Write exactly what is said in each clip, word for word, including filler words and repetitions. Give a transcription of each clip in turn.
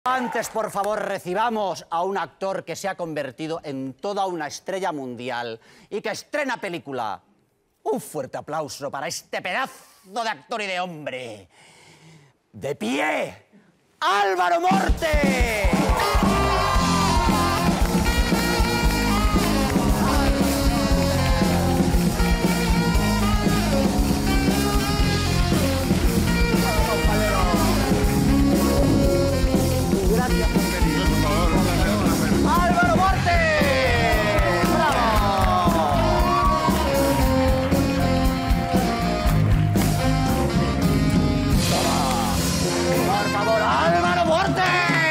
Antes, por favor, recibamos a un actor que se ha convertido en toda una estrella mundial y que estrena película. Un fuerte aplauso para este pedazo de actor y de hombre. ¡De pie! ¡Álvaro Morte! Gracias por venir. ¡Álvaro Morte! ¡Bravo! Por favor, ¡Álvaro Morte!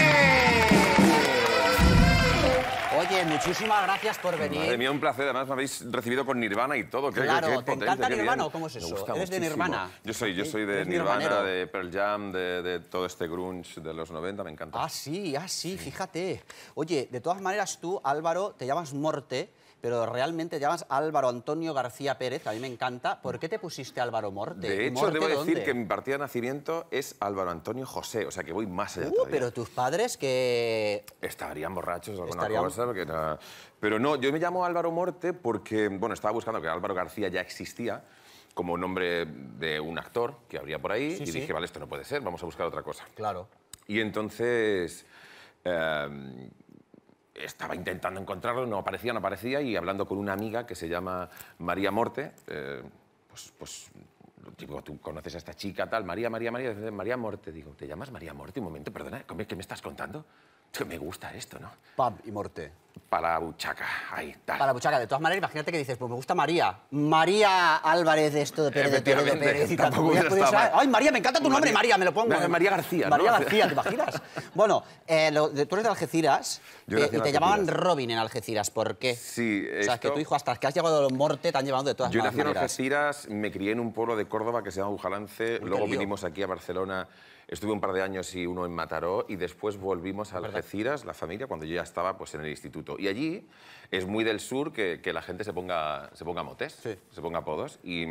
Oye, muchísimas gracias por venir. Madre mía, un placer. Además, me habéis recibido con Nirvana y todo. ¿Qué, claro, qué, qué ¿te potente, encanta qué Nirvana bien. o cómo es eso? Me gusta ¿Eres de muchísimo. Nirvana? Yo soy, yo soy de ¿Eres Nirvana, nirvanero? de Pearl Jam, de, de todo este grunge de los noventa, me encanta. Ah, sí, ah, sí, fíjate. Oye, de todas maneras tú, Álvaro, te llamas Morte, pero realmente te llamas Álvaro Antonio García Pérez, a mí me encanta. ¿Por qué te pusiste Álvaro Morte? De hecho, ¿Morte debo decir dónde? que mi partida de nacimiento es Álvaro Antonio José, o sea que voy más allá Uh, todavía. pero tus padres que... Estarían borrachos o alguna Estarían- cosa, porque no... Pero no, yo me llamo Álvaro Morte porque, bueno, estaba buscando que Álvaro García ya existía como nombre de un actor que habría por ahí, Sí, y sí. dije, vale, esto no puede ser, vamos a buscar otra cosa. Claro. Y entonces eh, estaba intentando encontrarlo, no aparecía, no aparecía, y hablando con una amiga que se llama María Morte, eh, pues, pues digo, tú conoces a esta chica, tal, María, María, María, María Morte. Digo, ¿te llamas María Morte? Un momento, perdona, ¿qué me estás contando? Que me gusta esto, ¿no? Pam y Morte. Para la buchaca, ahí, tal. Para la buchaca, de todas maneras, imagínate que dices, pues me gusta María. María Álvarez de esto de Pérez, de Toledo, Efectivamente, Pérez y tal. tampoco Podías- ya podías- estaba. Ay, María, me encanta tu nombre, María- María, me lo pongo. No, María García, ¿no? María García, ¿te imaginas? Bueno, eh, lo- de- tú eres de Algeciras Yo eh, nací y en te llamaban Algeciras. Robin en Algeciras. ¿Por qué? Sí, O sea, que esto- tu hijo, hasta que has llegado a los Morte, te han llevado de todas Yo las nací en maneras. Algeciras, me crié en un pueblo de Córdoba que se llama Bujalance, qué luego lío. vinimos aquí a Barcelona, estuve un par de años y uno en Mataró, y después volvimos a Algeciras, la familia, cuando yo ya estaba pues, en el instituto. Y allí es muy del sur que, que la gente se ponga, se ponga motes, Sí. se ponga apodos. Y,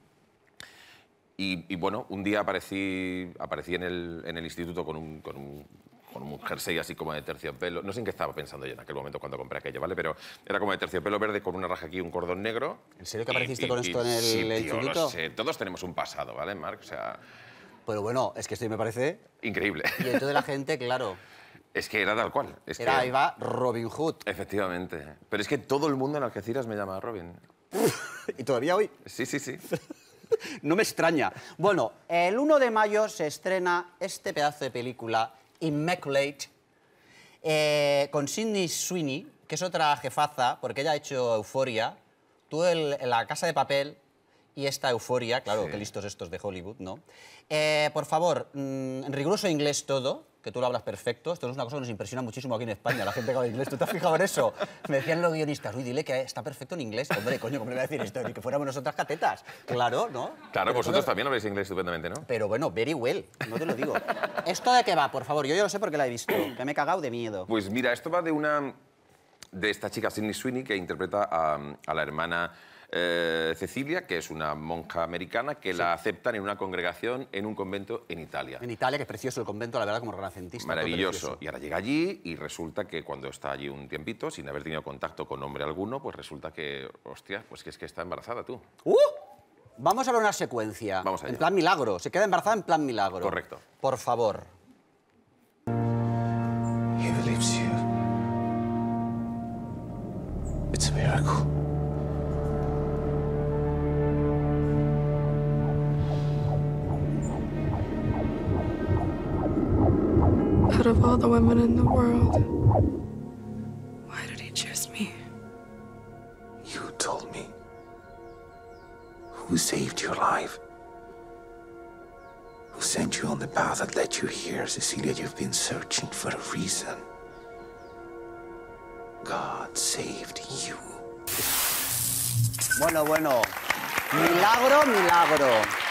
y, y, bueno, un día aparecí, aparecí en, el, en el instituto con un... Con un con un jersey así como de terciopelo. No sé en qué estaba pensando yo en aquel momento cuando compré aquello, ¿vale? Pero era como de terciopelo verde con una raja aquí y un cordón negro. ¿En serio que Y- apareciste y- con y- esto en el sí, tío, instituto? lo sé. Todos tenemos un pasado, ¿vale, Marc? O sea, Pero bueno, es que esto me parece... increíble. Y entonces la gente, claro, Es que era tal cual. Es era, que, iba Robin Hood. Efectivamente. Pero es que todo el mundo en Algeciras me llama Robin. Y todavía hoy... Sí, sí, sí. No me extraña. Bueno, el uno de mayo se estrena este pedazo de película, Immaculate, eh, con Sydney Sweeney, que es otra jefaza, porque ella ha hecho Euforia, tú el, La Casa de Papel y esta Euforia, claro, Sí. qué listos estos de Hollywood, ¿no? Eh, por favor, mmm, en riguroso inglés todo, que tú lo hablas perfecto. Esto es una cosa que nos impresiona muchísimo aquí en España, la gente que habla inglés. ¿Tú te has fijado en eso? Me decían los guionistas, uy, dile que está perfecto en inglés. Hombre, coño, ¿cómo le voy a decir esto? Ni que fuéramos nosotras catetas. Claro, ¿no? Claro, Pero vosotros todo- también habláis inglés estupendamente, ¿no? Pero bueno, very well, no te lo digo. ¿Esto de qué va, por favor? Yo ya lo sé porque la he visto, que me he cagado de miedo. Pues mira, esto va de una... de esta chica Sydney Sweeney que interpreta a, a la hermana eh, Cecilia, que es una monja americana que la aceptan en una congregación en un convento en Italia. En Italia, que es precioso el convento, la verdad, como renacentista. todo Maravilloso. precioso. Y ahora llega allí y resulta que cuando está allí un tiempito, sin haber tenido contacto con hombre alguno, pues resulta que, hostia, pues que es que está embarazada tú. ¡Uh! Vamos a ver una secuencia. Vamos allá. En plan milagro. Se queda embarazada en plan milagro. Correcto. Por favor. He believes you. It's a miracle. Out of all the women in the world, why did he choose me? You told me. Who saved your life? Who sent you on the path that led you here, Cecilia? You've been searching for a reason. God saved you. Bueno, bueno. Milagro, milagro.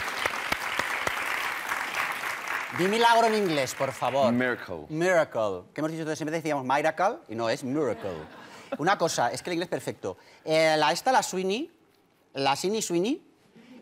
Di milagro en inglés, por favor. Miracle. Miracle. Que hemos dicho entonces, siempre decíamos miracle y no es miracle. Una cosa, es que el inglés es perfecto. Eh, la, esta, la Sweeney, la Sydney Sweeney,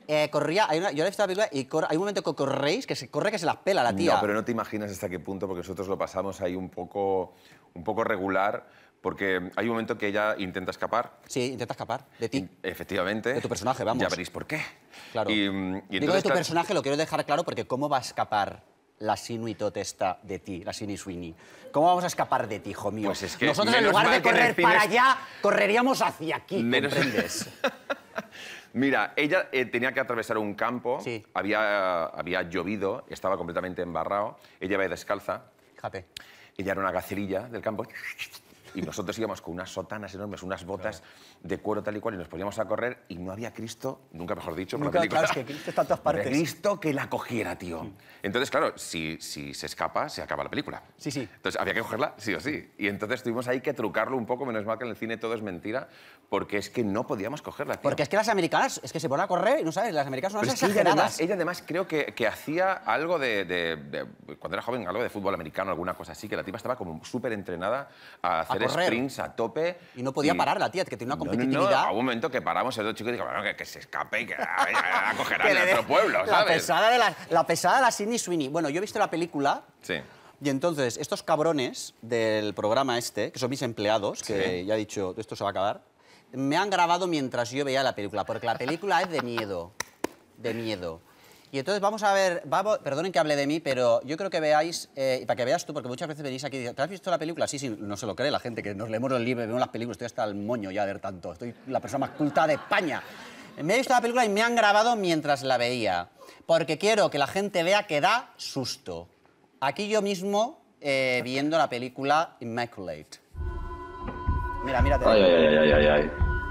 eh, corría, hay una, yo he visto la película y cor, hay un momento que corréis, que se corre que se las pela la tía. No, pero no te imaginas hasta qué punto, porque nosotros lo pasamos ahí un poco, un poco regular, porque hay un momento que ella intenta escapar. Sí, intenta escapar de ti. Efectivamente. De tu personaje, vamos. Ya veréis por qué. Claro. Y, y Digo entonces, de tu claro, personaje, lo quiero dejar claro porque ¿cómo va a escapar la Sydney Totesta de ti, la Sydney Sweeney? ¿Cómo vamos a escapar de ti, hijo mío? Pues es que nosotros en menos lugar mal de que en el correr cine para es- allá, correríamos hacia aquí, Menos- ¿comprendes? Mira, ella eh, tenía que atravesar un campo, Sí. había, había llovido, estaba completamente embarrado, ella iba descalza, Fíjate. ella era una gacerilla del campo, y nosotros íbamos con unas sotanas enormes, unas botas de cuero tal y cual, y nos poníamos a correr, y no había Cristo, nunca mejor dicho, por Nunca, la película, claro, es que Cristo está en todas no había partes. Cristo que la cogiera, tío. Entonces, claro, si, si se escapa, se acaba la película. Sí, sí. Entonces, había que cogerla sí o sí. Y entonces tuvimos ahí que trucarlo un poco, menos mal que en el cine todo es mentira, porque es que no podíamos cogerla, tío. Porque es que las americanas, es que se ponen a correr y no sabes, las americanas son Pero unas es que ella exageradas. además, ella además creo que, que hacía algo de, de- de- Cuando era joven, algo de fútbol americano, alguna cosa así, que la tipa estaba como súper entrenada a hacer correr. sprints a tope. Y no podía parar la tía, que tiene una No, no, no, competitividad. a un momento que paramos el dos chicos y digo, bueno, que, que se escape y que a, a, a cogerá Que en le dé- otro pueblo, la ¿sabes? pesada, de la, la pesada de la Sydney Sweeney. Bueno, yo he visto la película Sí. y entonces estos cabrones del programa este, que son mis empleados, que Sí. ya he dicho, esto se va a acabar, me han grabado mientras yo veía la película, porque la película es de miedo, de miedo. Y entonces vamos a ver, vamos, perdonen que hable de mí, pero yo creo que veáis, eh, y para que veas tú, porque muchas veces venís aquí y dices, ¿te has visto la película? Sí, sí, no se lo cree la gente, que nos leemos los libros, vemos las películas, estoy hasta el moño ya de ver tanto, estoy la persona más culta de España. Me he visto la película y me han grabado mientras la veía, porque quiero que la gente vea que da susto. Aquí yo mismo, eh, viendo la película Immaculate. Mira, mírate. Ay, ay, ay, ay, ay, ay.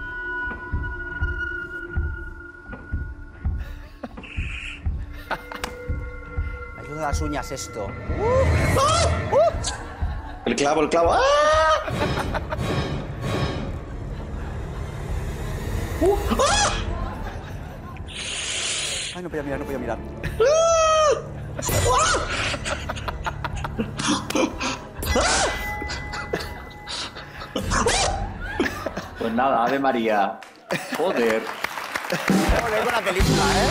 Ayuda a las uñas esto. El clavo, el clavo. ¡Ah! Ay, no podía mirar, no podía mirar. Pues nada, Ave María. Joder. Joder con la película, ¿eh?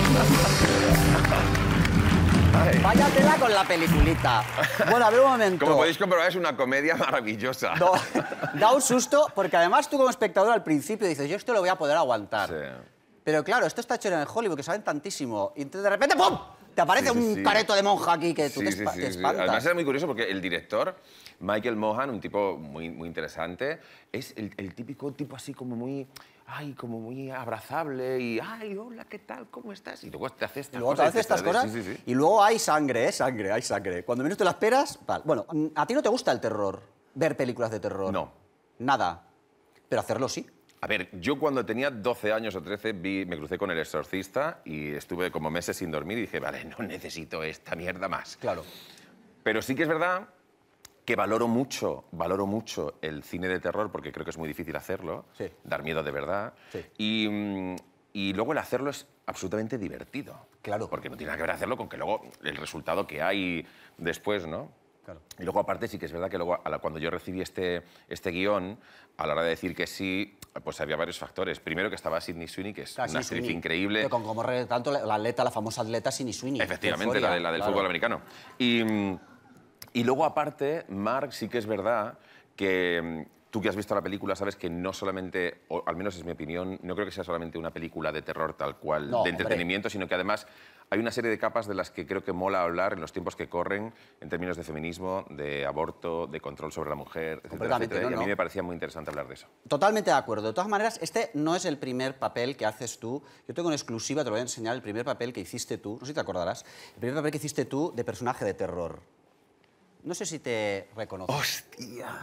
Váyatela con la peliculita. Bueno, a ver un momento. Como podéis comprobar, es una comedia maravillosa. No, da un susto, porque además tú como espectador al principio dices, yo esto lo voy a poder aguantar. Sí. Pero claro, esto está hecho en Hollywood, que saben tantísimo. Y entonces de repente, ¡pum! Te aparece Sí, sí, un sí. careto de monja aquí que tú Sí, te, sí, espa- sí, te sí. espantas. Además era muy curioso porque el director, Michael Mohan, un tipo muy, muy interesante, es el, el típico tipo así como muy, ay, como muy abrazable y, ay, hola, ¿qué tal? ¿Cómo estás? Y luego te hace Y estas luego te cosas. hace estas te- cosas Sí, sí, sí. y luego hay sangre, ¿eh? Sangre, hay sangre. Cuando menos te la esperas, vale. Bueno, ¿a ti no te gusta el terror? Ver películas de terror. No. Nada. Pero hacerlo sí. A ver, yo cuando tenía doce años o trece vi, me crucé con El Exorcista y estuve como meses sin dormir y dije, vale, no necesito esta mierda más. Claro. Pero sí que es verdad que valoro mucho, valoro mucho el cine de terror porque creo que es muy difícil hacerlo, Sí. dar miedo de verdad. Sí. Y, mm, y luego el hacerlo es absolutamente divertido. Claro. Porque no tiene nada que ver hacerlo con que luego el resultado que hay después, ¿no? Claro. Y luego, aparte, sí que es verdad que luego, a la- cuando yo recibí este, este guión, a la hora de decir que sí, pues había varios factores. Primero, que estaba Sydney Sweeney, que es Claro, una Sydney actriz Sweeney. increíble. Pero con como re- tanto la la atleta, la famosa atleta Sydney Sweeney. Efectivamente, Euforia, la, de- la del claro. fútbol americano. Y, mm, y luego, aparte, Mark, sí que es verdad que mm, tú que has visto la película sabes que no solamente, o al menos es mi opinión, no creo que sea solamente una película de terror tal cual, No, de hombre. entretenimiento, sino que además hay una serie de capas de las que creo que mola hablar en los tiempos que corren en términos de feminismo, de aborto, de control sobre la mujer, etcétera, Completamente, etcétera. no, Y a mí no. me parecía muy interesante hablar de eso. Totalmente de acuerdo. De todas maneras, este no es el primer papel que haces tú. Yo tengo en exclusiva, te lo voy a enseñar, el primer papel que hiciste tú, no sé si te acordarás, el primer papel que hiciste tú de personaje de terror. No sé si te reconoces. ¡Hostia!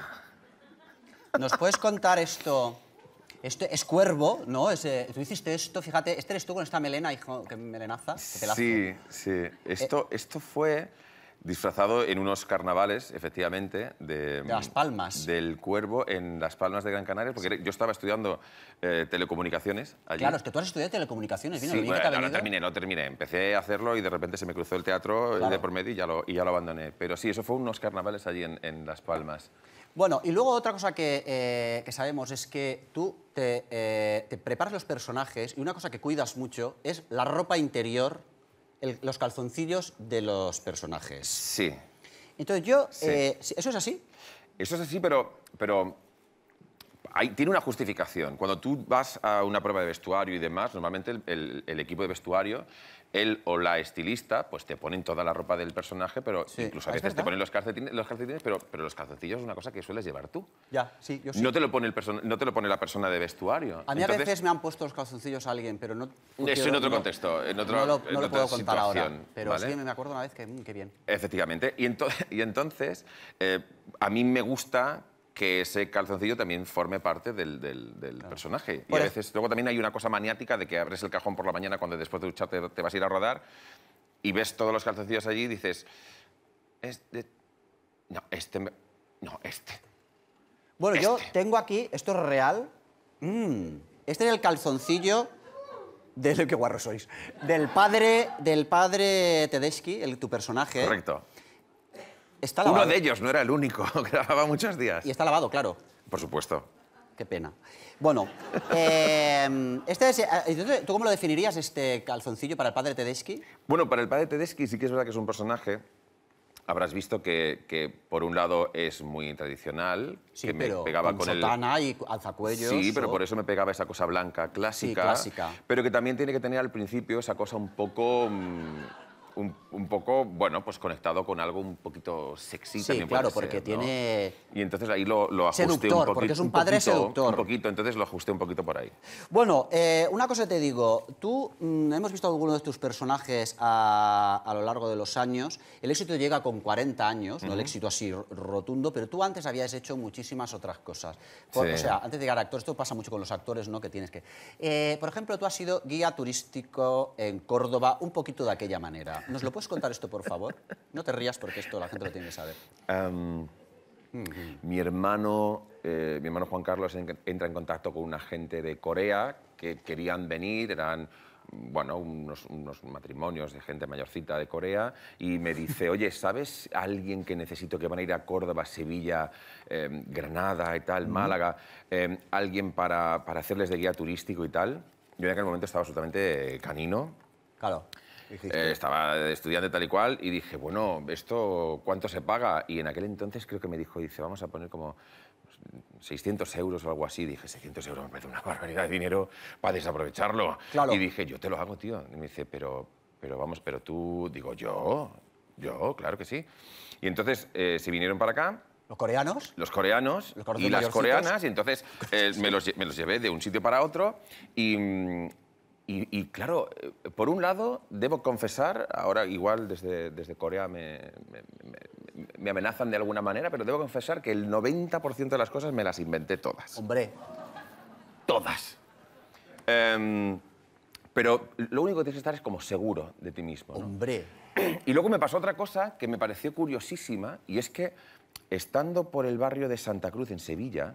¿Nos puedes contar esto? Esto es Cuervo, ¿no? Ese, tú hiciste esto, fíjate, este eres tú con esta melena, hijo, qué melenaza, qué pelazo. Sí, sí. Esto, esto fue... disfrazado en unos carnavales, efectivamente, de, De Las Palmas. del Cuervo en Las Palmas de Gran Canaria, porque yo estaba estudiando eh, telecomunicaciones allí. Claro, es que tú has estudiado telecomunicaciones, ¿vino? Sí, Lo bien bueno, que te ha no, no venido. terminé, no terminé. Empecé a hacerlo y de repente se me cruzó el teatro Claro. de por medio y ya lo, y ya lo abandoné. Pero sí, eso fue unos carnavales allí en, en Las Palmas. Bueno, y luego otra cosa que, eh, que sabemos es que tú te, eh, te preparas los personajes y una cosa que cuidas mucho es la ropa interior, el- los calzoncillos de los personajes. Sí. Entonces yo, Sí. eh, ¿eso es así? Eso es así, pero, pero hay- tiene una justificación. Cuando tú vas a una prueba de vestuario y demás, normalmente el, el- el equipo de vestuario, él o la estilista, pues te ponen toda la ropa del personaje, pero Sí. incluso a Ah, ¿es veces te verdad? ponen los calcetines, los calcetines pero, pero los calzoncillos es una cosa que sueles llevar tú. Ya, sí, yo sí. No, te lo pone el person- no te lo pone la persona de vestuario. A mí Entonces, a veces me han puesto los calzoncillos a alguien, pero no... no Eso quiero- en otro no- contexto, en otro- no lo, en no lo otra puedo contar ahora, situación, pero ¿vale? sí me acuerdo una vez que, mm, qué bien. Efectivamente. Y, ento- y entonces, eh, a mí me gusta que ese calzoncillo también forme parte del, del- del personaje. Y Por a ej- veces, luego también hay una cosa maniática de que abres el cajón por la mañana cuando después de ducharte te vas a ir a rodar y ves todos los calzoncillos allí y dices, este, no, este, me- no, este. Bueno, yo Este. tengo aquí, esto es real, mm, este es el calzoncillo del... ¡Qué guarro sois! Del padre, del padre Tedeschi, el, tu personaje. Correcto. Está lavado. Uno de ellos, no era el único, grababa muchos días. Y está lavado, claro. Por supuesto. Qué pena. Bueno, eh, este es, eh, entonces, ¿tú cómo lo definirías, este calzoncillo para el padre Tedeschi? Bueno, para el padre Tedeschi sí que es verdad que es un personaje. Habrás visto que, que por un lado es muy tradicional, Sí, que me pero pegaba con, con, el... sotana y alzacuellos. Sí, pero o- por eso me pegaba esa cosa blanca clásica. Sí, clásica. Pero que también tiene que tener al principio esa cosa un poco... mm, un, un poco, bueno, pues conectado con algo un poquito sexy Sí, también claro, puede porque ser, ¿no? tiene... Y entonces ahí lo, lo ajusté Seductor, un poquito. porque es un padre poquito, seductor. Un poquito, entonces lo ajusté un poquito por ahí. Bueno, eh, una cosa te digo, tú, mm, hemos visto algunos de tus personajes a, a lo largo de los años, el éxito llega con cuarenta años, no el éxito así r- rotundo, pero tú antes habías hecho muchísimas otras cosas. Por- Sí. O sea, antes de llegar a actor, esto pasa mucho con los actores, ¿no? Que tienes que... Eh, por ejemplo, tú has sido guía turístico en Córdoba, un poquito de aquella manera. ¿Nos lo puedes contar esto, por favor? No te rías porque esto la gente lo tiene que saber. Am, Mi hermano, eh, mi hermano Juan Carlos en- entra en contacto con una gente de Corea que querían venir, eran bueno, unos, unos matrimonios de gente mayorcita de Corea, y me dice, oye, ¿sabes alguien que necesito que van a ir a Córdoba, Sevilla, eh, Granada y tal, Málaga, eh, alguien para, para hacerles de guía turístico y tal? Yo en aquel momento estaba absolutamente canino. Claro. dijiste. Eh, estaba de estudiante tal y cual y dije, bueno, ¿esto cuánto se paga? Y en aquel entonces creo que me dijo, dice, vamos a poner como seiscientos euros o algo así. Dije, seiscientos euros me parece una barbaridad de dinero para desaprovecharlo. Claro. Y dije, yo te lo hago, tío. Y me dice, pero, pero vamos, pero tú... Digo, yo, yo, claro que sí. Y entonces eh, se vinieron para acá ¿Los coreanos? los coreanos Los gordos y las mayorcitos. coreanas, y entonces eh, me, los, lle- me los llevé de un sitio para otro y, mm, y, y, claro, eh, por un lado, debo confesar, ahora igual desde, desde Corea me, me- me- me amenazan de alguna manera, pero debo confesar que el noventa por ciento de las cosas me las inventé todas. Hombre, Todas. Em, pero lo único que tienes que estar es como seguro de ti mismo, ¿no? hombre. Y luego me pasó otra cosa que me pareció curiosísima, y es que estando por el barrio de Santa Cruz, en Sevilla,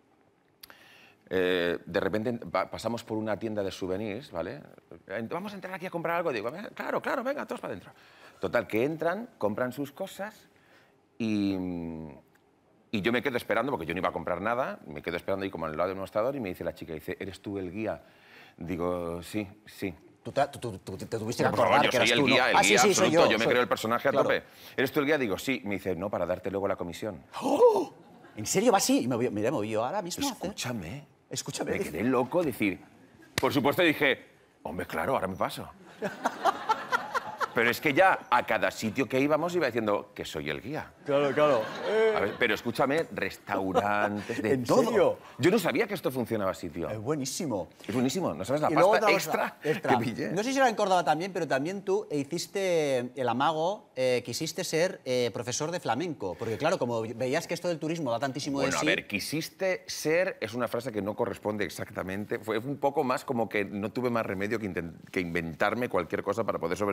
eh, de repente pa- pasamos por una tienda de souvenirs, ¿vale? Eh, Vamos a entrar aquí a comprar algo. Digo, "Venga, claro, claro, venga, todos para adentro". Total, que entran, compran sus cosas y, y yo me quedo esperando, porque yo no iba a comprar nada, me quedo esperando ahí como al lado de un mostrador y me dice la chica, dice, ¿eres tú el guía? Digo, sí, sí. Tú te, tú- tú- tú- te tuviste que Por favor, acordar yo que soy eras el tú, ¿no? guía, el Ah, sí, guía sí, soy absoluto, yo. yo me soy- creo el personaje Claro. a tope. ¿Eres tú el guía? Digo, sí. Me dice, no, para darte luego la comisión. ¿En serio va así? Y me voy, mira, me voy yo ahora mismo a hacer- Escúchame. Escúchame. Me quedé loco decir... Por supuesto dije, hombre, claro, ahora me paso. Pero es que ya a cada sitio que íbamos iba diciendo que soy el guía. Claro, claro. A ver, pero escúchame, restaurantes, de ¿En todo. serio? Yo no sabía que esto funcionaba así, tío. Es buenísimo. Es buenísimo, ¿no sabes la Y luego pasta otra extra, cosa, extra. que pillé? No sé si era en Córdoba también, pero también tú hiciste el amago, eh, quisiste ser eh, profesor de flamenco. Porque claro, como veías que esto del turismo da tantísimo Bueno, de a sí... ver, quisiste ser es una frase que no corresponde exactamente. Fue un poco más como que no tuve más remedio que, inten- que inventarme cualquier cosa para poder sobrevivir. para tirar para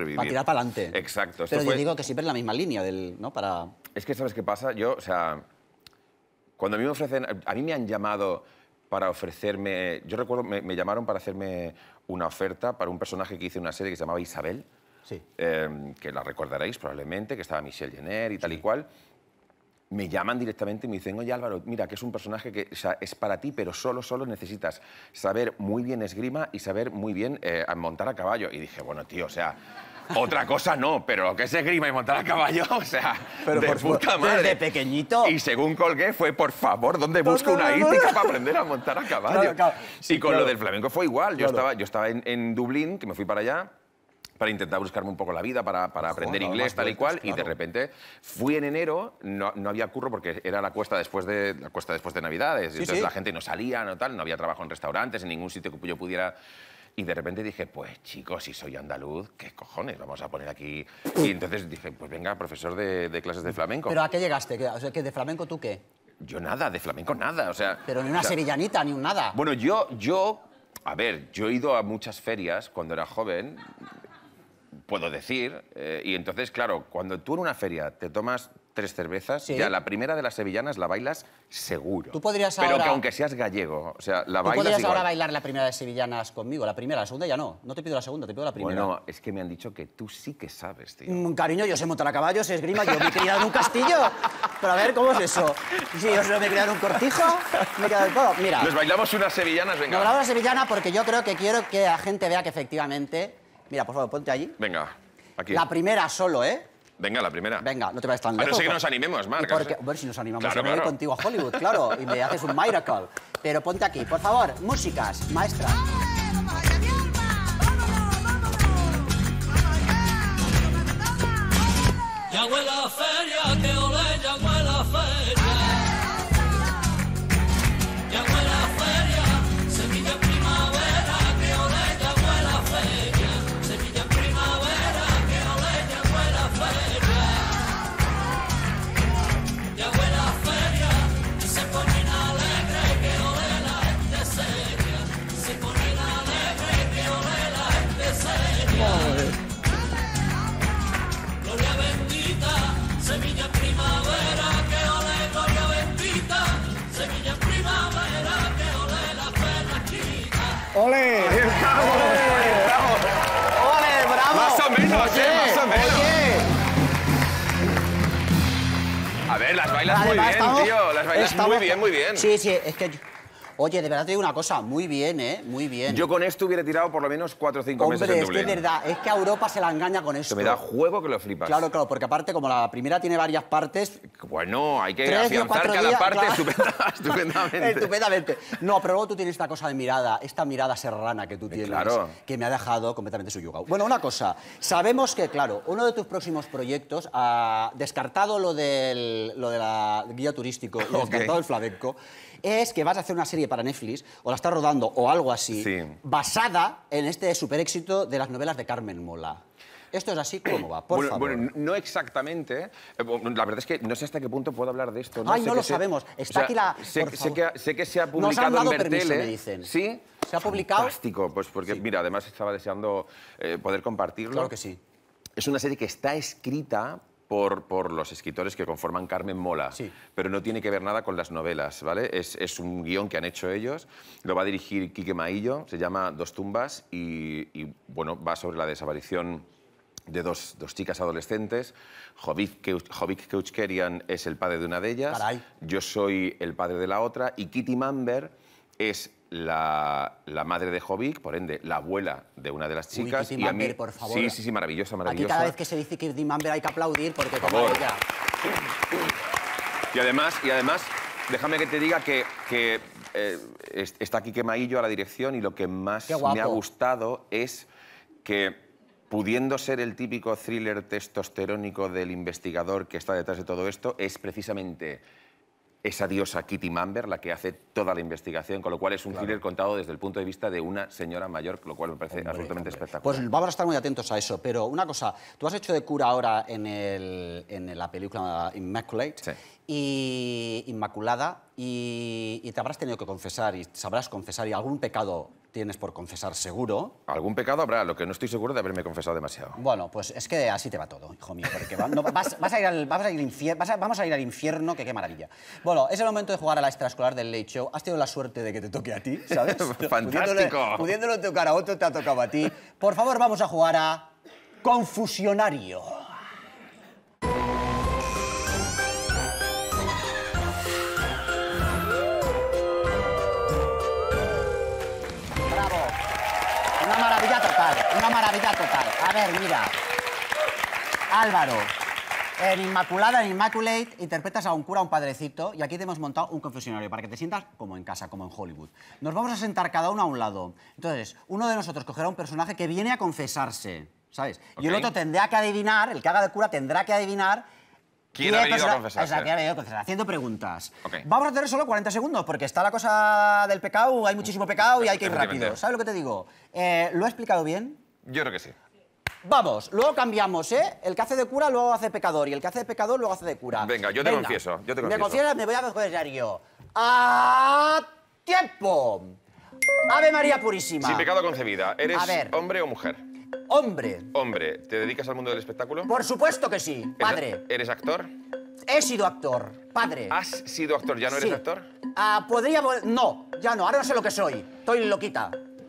para adelante. Exacto. Pero fue... yo digo que siempre en la misma línea, del, ¿no? Para... Es que, ¿sabes qué pasa? Yo, o sea, cuando a mí me ofrecen... A mí me han llamado para ofrecerme... Yo recuerdo, me, me llamaron para hacerme una oferta para un personaje que hice en una serie que se llamaba Isabel, Sí. eh, que la recordaréis probablemente, que estaba Michelle Jenner y tal y cual. Me llaman directamente y me dicen, oye Álvaro, mira, que es un personaje que o sea, es para ti, pero solo, solo necesitas saber muy bien esgrima y saber muy bien eh, montar a caballo. Y dije, bueno, tío, o sea, otra cosa no, pero lo que es esgrima y montar a caballo, o sea, Pero de por puta madre. desde pequeñito. Y según colgué fue, por favor, ¿dónde busco una hípica para aprender a montar a caballo? Claro, claro. Sí, y con claro. lo del flamenco fue igual. Yo Claro. estaba, yo estaba en, en Dublín, que me fui para allá, para intentar buscarme un poco la vida, para, para aprender Joder, inglés, más tal y cual, vueltas, y de claro. repente fui en enero, no, no había curro porque era la cuesta después de, la cuesta después de Navidades, Sí, entonces sí. la gente no salía, no tal, no había trabajo en restaurantes, en ningún sitio que yo pudiera... Y de repente dije, pues chicos, si soy andaluz, ¿qué cojones vamos a poner aquí? Y entonces dije, pues venga, profesor de, de clases de flamenco. ¿Pero a qué llegaste? ¿Qué- O sea, ¿que de flamenco tú qué? Yo nada, de flamenco nada, o sea... Pero ni una o sea, sevillanita, ni un nada. Bueno, yo, yo, a ver, yo he ido a muchas ferias cuando era joven, puedo decir, eh, y entonces, claro, cuando tú en una feria te tomas tres cervezas, Sí. ya la primera de las sevillanas la bailas seguro. Tú podrías Pero ahora- que aunque seas gallego, o sea, la ¿Tú bailas podrías igual. ahora bailar la primera de sevillanas conmigo? La primera, la segunda ya no. No te pido la segunda, te pido la primera. Bueno, es que me han dicho que tú sí que sabes, tío. Mm, cariño, yo sé montar a caballo, sé esgrima, yo me he criado en un castillo. Pero a ver, ¿cómo es eso? Sí, yo solo me he criado en un cortijo, me he criado en todo. Mira, Nos bailamos unas sevillanas, venga. me hablaba la sevillana porque yo creo que quiero que la gente vea que efectivamente... Mira, por favor, ponte allí. Venga, aquí. La primera solo, ¿eh? Venga, la primera. Venga, no te vayas tan A lejos. no ser que por- nos animemos, ¿Y Marc. por qué? Bueno, si nos animamos, Claro, yo me voy claro. contigo a Hollywood, claro, y me haces un miracle. Pero ponte aquí, por favor, músicas, maestra. Llegó a la feria, que ole, llegó a la feria. Llegó a la feria, Sevilla primavera, que ole, llegó a la feria. Sevilla primavera, que ole, llegó a la feria. Llegó a la feria, y se ponen alegre, que ole, la gente seria. Se ponen alegre, que ole, la gente seria. Gloria bendita, Sevilla primavera, que ole, gloria bendita, Sevilla primavera, que ole la perla chica. ¡Ole! ¡Ole, bravo! Más o menos, Oye, eh, más o menos. Oye. A ver, las bailas muy Además, bien, estamos- tío. Las bailas estamos- muy bien, muy bien. Sí, sí, es que... yo- Oye, de verdad te digo una cosa, muy bien, ¿eh? Muy bien. Yo con esto hubiera tirado por lo menos cuatro o cinco meses Hombre, en es que Dublín. es verdad, es que a Europa se la engaña con esto. Esto me da juego que lo flipas. Claro, claro, porque aparte, como la primera tiene varias partes, Bueno, hay que tres o afianzar cuatro cada días, parte claro. estupenda- estupendamente. Estupendamente. No, pero luego tú tienes esta cosa de mirada, esta mirada serrana que tú tienes, claro. que me ha dejado completamente subyugado. Bueno, una cosa, sabemos que, claro, uno de tus próximos proyectos, ha descartado lo, del, lo de la guía turístico y Ok. descartado el flamenco, es que vas a hacer una serie para Netflix, o la estás rodando, o algo así, Sí. basada en este super éxito de las novelas de Carmen Mola. ¿Esto es así? ¿Cómo va? Por bueno, favor. bueno, no exactamente. Eh, bueno, La verdad es que no sé hasta qué punto puedo hablar de esto. Ay, sé no que lo sé- sabemos. Está aquí la- Sé, por sé favor. que, sé que se ha Nos han publicado dado en permiso, Bertele. me dicen. ¿Sí? ¿Se ha publicado? Fantástico, pues porque, mira, además estaba deseando eh, poder compartirlo. Claro que sí. Es una serie que está escrita por, por los escritores que conforman Carmen Mola, Sí. pero no tiene que ver nada con las novelas, ¿vale? Es, es un guión que han hecho ellos, lo va a dirigir Quique Maillo, se llama Dos tumbas y, y, bueno, va sobre la desaparición de dos, dos chicas adolescentes. Jovic Keu- Jovic Keuchkerian es el padre de una de ellas, Caray. yo soy el padre de la otra y Kitty Mamber es la, la madre de Jovic, por ende, la abuela de una de las Uy, chicas. Kitty y a mí, Mamber, por favor. Sí, sí, sí, maravillosa, Aquí maravillosa. cada vez que se dice que Kitty Mamber hay que aplaudir porque como favor. ella... Y además, y además déjame que te diga que, que eh, es- está aquí Maillo a la dirección y lo que más Qué guapo. me ha gustado es que, pudiendo ser el típico thriller testosterónico del investigador que está detrás de todo esto, es precisamente esa diosa Kitty Mamber la que hace toda la investigación, con lo cual es un thriller contado desde el punto de vista de una señora mayor, lo cual me parece absolutamente espectacular. Pues vamos a estar muy atentos a eso, pero una cosa, tú has hecho de cura ahora en, el, en la película Immaculate Sí. y inmaculada y, y te habrás tenido que confesar y sabrás confesar y algún pecado tienes por confesar seguro. Algún pecado habrá, lo que no estoy seguro de haberme confesado demasiado. Bueno, pues es que así te va todo, hijo mío, porque va- no, vas, vas a ir al, vas a ir al infier- vas a- vamos a ir al infierno, que qué maravilla. Bueno, es el momento de jugar a la extraescolar del Late Show. Has tenido la suerte de que te toque a ti, ¿sabes? Fantástico. Pudiéndole, pudiéndole tocar a otro, te ha tocado a ti. Por favor, vamos a jugar a Confusionario. Bravo. Una maravilla total, una maravilla total. A ver, mira. Álvaro, en Inmaculada, en Immaculate, interpretas a un cura, a un padrecito, y aquí te hemos montado un confesionario para que te sientas como en casa, como en Hollywood. Nos vamos a sentar cada uno a un lado. Entonces, uno de nosotros cogerá un personaje que viene a confesarse, ¿sabes? Y el Ok. otro tendrá que adivinar, el que haga de cura tendrá que adivinar... ¿Quién qué ha venido a persona- confesarse? Exacto, quién ha venido a confesarse, haciendo preguntas. Ok. Vamos a tener solo cuarenta segundos, porque está la cosa del pecado, hay muchísimo pecado y hay que ir Efectivamente. rápido. ¿Sabes lo que te digo? Eh, ¿Lo he explicado bien? Yo creo que sí. Vamos, luego cambiamos, ¿eh? El que hace de cura luego hace pecador y el que hace de pecador luego hace de cura. Venga, yo te confieso, yo te Me confieso. confiesas, me voy a confesar yo. ¡A tiempo! Ave María Purísima. Sin pecado concebida, ¿eres A ver. hombre o mujer? Hombre, Hombre, ¿te dedicas al mundo del espectáculo? por supuesto que sí. ¿Eres- Padre, ¿Eres actor? he sido actor. Padre. ¿Has sido actor? ¿Ya no eres Sí. actor? Ah, podría... vol- No, ya no, ahora no sé lo que soy. Estoy loquita.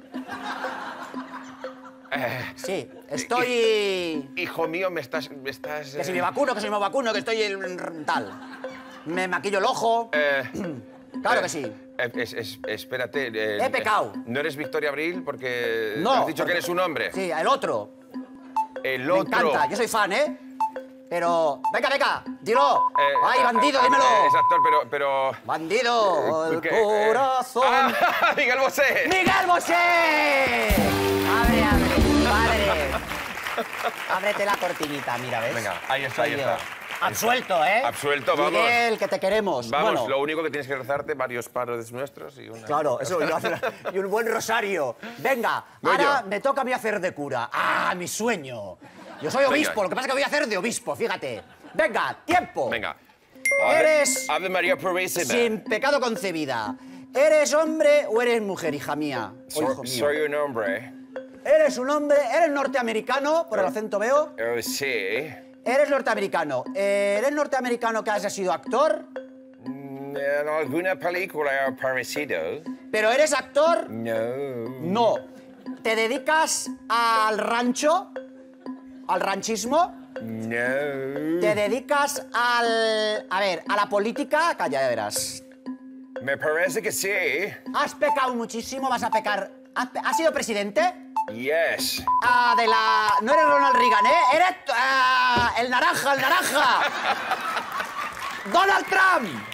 Eh, Sí, estoy... hijo mío, me estás... Me estás Que si eh, me vacuno, que si me vacuno, que estoy en... tal. Me maquillo el ojo. eh, Claro eh, que sí. eh, es- es- espérate. eh, He pecado. ¿No eres Victoria Abril porque No. has dicho que porque- eres un hombre? Sí, el otro. El Me otro... encanta, yo soy fan, ¿eh? Pero... Venga, venga, dilo. eh, ¡Ay, eh, bandido, eh, dímelo! Es actor, pero... pero... ¡Bandido! El ¿qué? Eh, corazón... ¡Ah! ¡Miguel Bosé! ¡Miguel Bosé! Abre, abre, padre. Ábrete la cortinita, mira, ¿ves? Venga, ahí está, Soy ahí yo. está. Absuelto, ¿eh? Absuelto, vamos. Miguel, que te queremos. Vamos, Bueno, lo único que tienes que rezarte, varios paros nuestros y una... claro, eso yo hacer- y un buen rosario. Venga, Voy ahora yo. me toca a mí hacer de cura. ¡Ah, mi sueño! Yo soy obispo, Venga. lo que pasa es que voy a hacer de obispo, fíjate. Venga, tiempo. Venga. Eres- Ave María Purísima. Sin pecado concebida. ¿Eres hombre o eres mujer, hija mía? O So- hijo mío. soy un hombre. ¿Eres un hombre? ¿Eres norteamericano? Por el acento veo. Eh, sí. Eres norteamericano. Eh, ¿Eres norteamericano que haya sido actor? Mm, En alguna película he aparecido. ¿Pero eres actor? No. No. ¿Te dedicas al rancho? ¿Al ranchismo? No. ¿Te dedicas al... a ver, a la política? Calla, ya verás. Me parece que sí. ¿Has pecado muchísimo? ¿Vas a pecar? ¿Has, pe- ¿has sido presidente? Yes. Ah, de la... No eres Ronald Reagan, ¿eh? Eres... ah, el naranja, el naranja. ¡Donald Trump!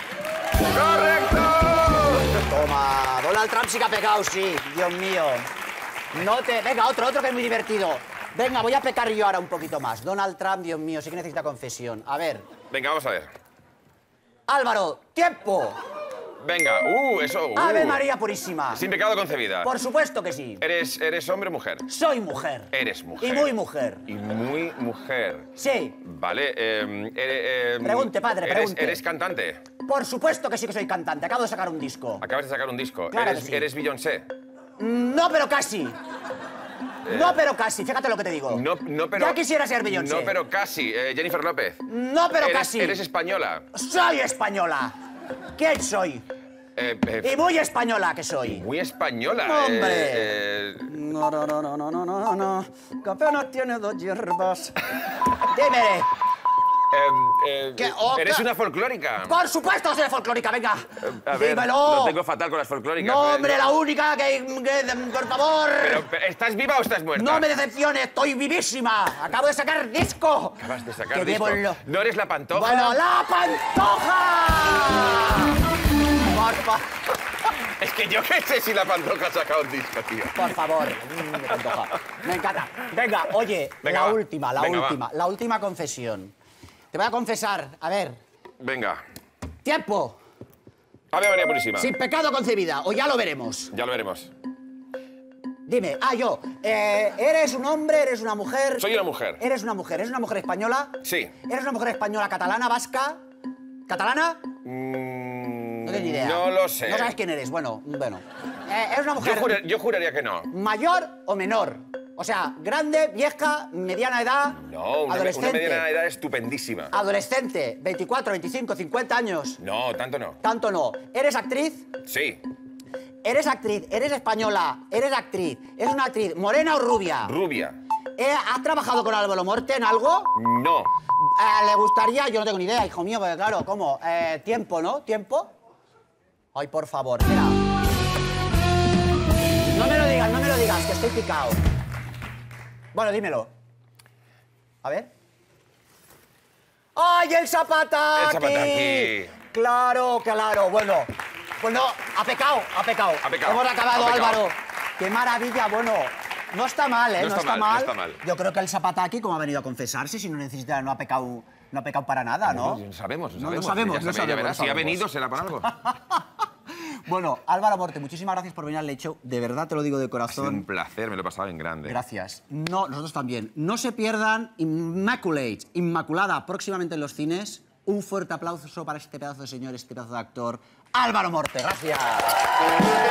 ¡Correcto! Toma, Donald Trump sí que ha pecado, sí. Dios mío. No te... Venga, otro, otro que es muy divertido. Venga, voy a pecar yo ahora un poquito más. Donald Trump, Dios mío, sí que necesita confesión. A ver. Venga, vamos a ver. Álvaro, tiempo. Venga, uh, eso. Uh. Ave María Purísima. Sin pecado concebida. Por supuesto que sí. ¿Eres, ¿Eres hombre o mujer? Soy mujer. Eres mujer. Y muy mujer. Y muy mujer. Sí. Vale, eh, eh, eh, Pregunte, padre, eres, pregunte. ¿Eres cantante? Por supuesto que sí que soy cantante. Acabo de sacar un disco. Acabas de sacar un disco. Claro ¿Eres, que sí. ¿Eres Beyoncé? No, pero casi. No, pero casi. Fíjate lo que te digo. No, no, pero... Ya quisiera ser Beyoncé. No, pero casi. Eh, Jennifer López. No, pero ¿Eres, casi. ¿Eres española? Soy española. ¿Quién soy? Eh, eh, Y muy española que soy. muy española. No, hombre. Eh, eh, No, no, no, no, no, no, no, no. Que apenas tiene dos hierbas. Dime. eh, eh, ¿Qué? Oh, ¿Eres qué- una folclórica? Por supuesto que soy folclórica, venga. A ver, Dímelo. lo tengo fatal con las folclóricas. No, eh, hombre, la única que, que- por favor. Pero, pero, ¿estás viva o estás muerta? No me decepciones, estoy vivísima. Acabo de sacar disco. Acabas de sacar que disco. llevo en lo- ¿No eres la pantoja? Bueno, la pantoja. Por, fa- Es que yo qué sé si la pantoja ha sacado un disco, tío. por favor. Mm, me pantoja. Me encanta. Venga, oye, Venga, la va. última, la Venga, va. última, la última confesión. Te voy a confesar, a ver, Venga. tiempo, Ave María Purísima. sin pecado concebida, o ya lo veremos. Ya lo veremos. Dime, ah, yo, eh, ¿eres un hombre, eres una mujer? Soy una mujer. ¿Eres una mujer? ¿Eres una mujer española? Sí. ¿Eres una mujer española, catalana, vasca? ¿Catalana? Mm, No tengo ni idea. No lo sé. No sabes quién eres. Bueno, bueno. Eh, es una Yo, mujer jura- yo juraría que no. mayor o menor. O sea, grande, vieja, mediana edad, No, una, adolescente. una mediana edad estupendísima. Adolescente, veinticuatro, veinticinco, cincuenta años. No, tanto no. Tanto no. ¿Eres actriz? Sí, Eres actriz, eres española, eres actriz. ¿Es una actriz morena o rubia? rubia. Eh, ¿Has trabajado con Álvaro Morte en algo? No. Eh, ¿Le gustaría? Yo no tengo ni idea, hijo mío, porque claro, ¿cómo? Eh, ¿Tiempo, no? ¿Tiempo? Ay, por favor, espera. No me lo digas, no me lo digas, que estoy picado. Bueno, dímelo. A ver. ¡Ay, el Zapataki! El Zapataki. Claro, claro. Bueno, bueno, ha pecado, ha pecado. Ha pecado, Hemos acabado, ha pecado. Álvaro. Qué maravilla, bueno. No está mal, ¿eh? No está mal, no está mal. Yo creo que el Zapataki, como ha venido a confesarse, si no necesita, no ha pecado, no ha pecado para nada, ¿no? No sabemos, No, sabemos. lo sabemos, Ya lo sabe- ya sabemos, verás, lo si ha sabemos. venido será para algo. Bueno, Álvaro Morte, muchísimas gracias por venir al Late Show. De verdad te lo digo de Ha sido un corazón. placer, me lo he pasado en grande. Gracias. No, nosotros también. No se pierdan Immaculate, Inmaculada, próximamente en los cines. Un fuerte aplauso para este pedazo de señor, este pedazo de actor, Álvaro Morte. Gracias.